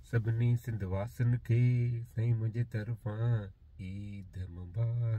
सभिनी सिंधवासियुनि खे साईं मुंहिंजे तरफ़ां ईद मुबारक।